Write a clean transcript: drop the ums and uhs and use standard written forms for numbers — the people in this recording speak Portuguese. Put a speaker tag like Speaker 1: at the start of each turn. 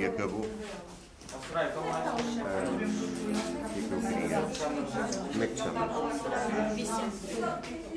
Speaker 1: acabou.
Speaker 2: Ah, o que é que eu queria? Como é que te chamas?
Speaker 3: Vicente.